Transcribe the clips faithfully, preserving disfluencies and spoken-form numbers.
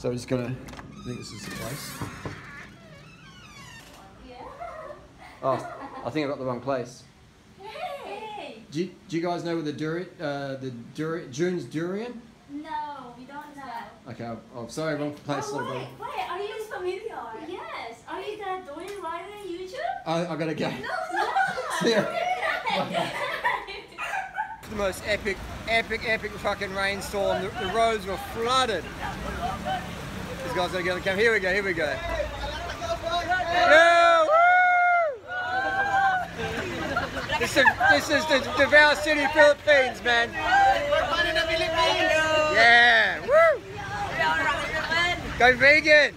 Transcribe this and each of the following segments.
So I'm just gonna, I think this is the place. Oh, I think I got the wrong place. Hey! Do you, do you guys know where the durian, uh, the durian, June's durian? No, we don't know. Okay, I'm, I'm sorry, wrong place. Oh, Sorry, wait, buddy. wait, are you familiar? Yes. Are you that doing right on YouTube? I, I gotta go. No, no. See ya. Okay. The most epic, epic, epic fucking rainstorm. The, the roads were flooded. These guys gotta get on the camera. Here we go, here we go. Yeah, woo! This is, this is the Davao City, Philippines, man. Yeah, woo! Go vegan!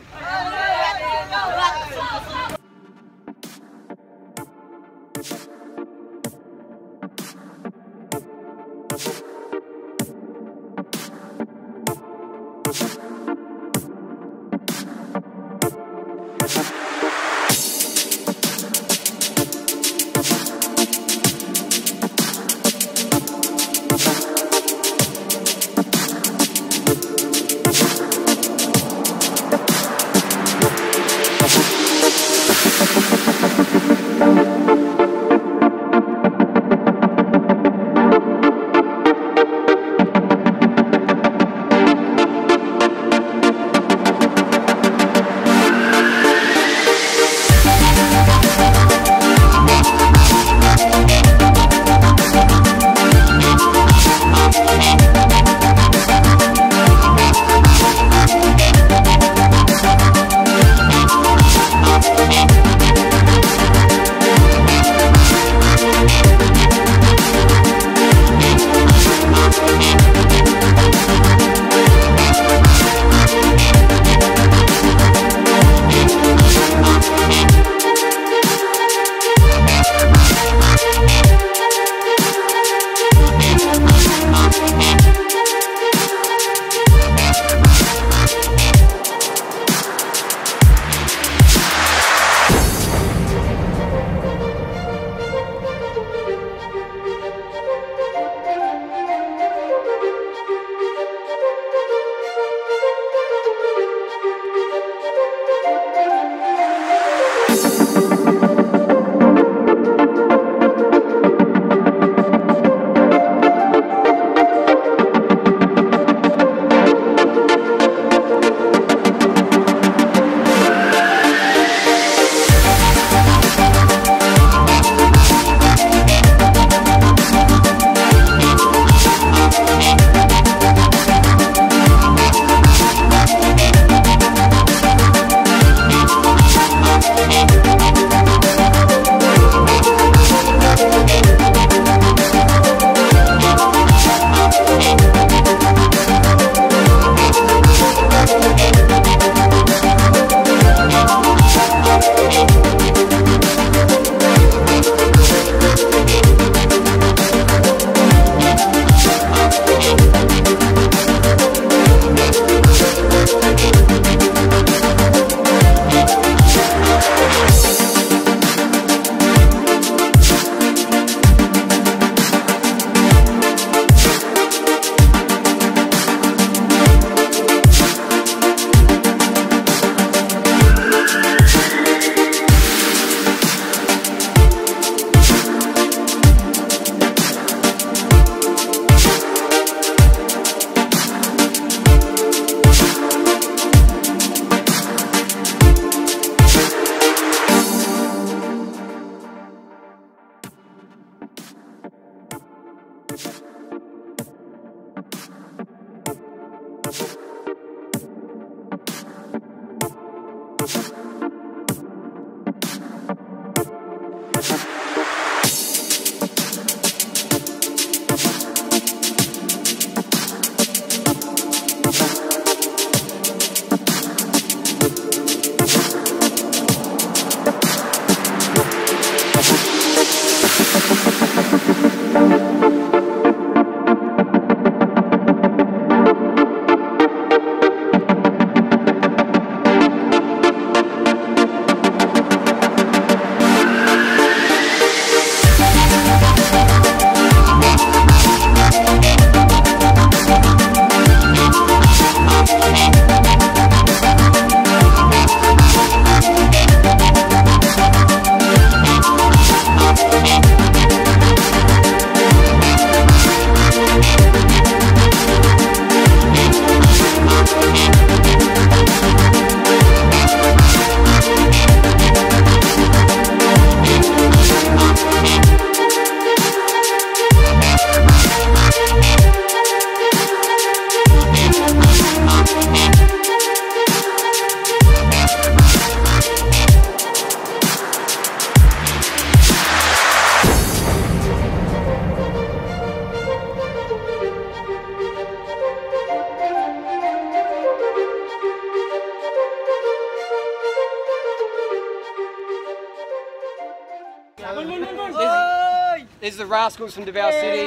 This, this is the Rascals from Davao City.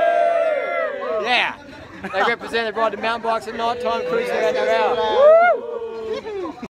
Yeah. They represent, they ride the mountain bikes at night time, cruising around Davao.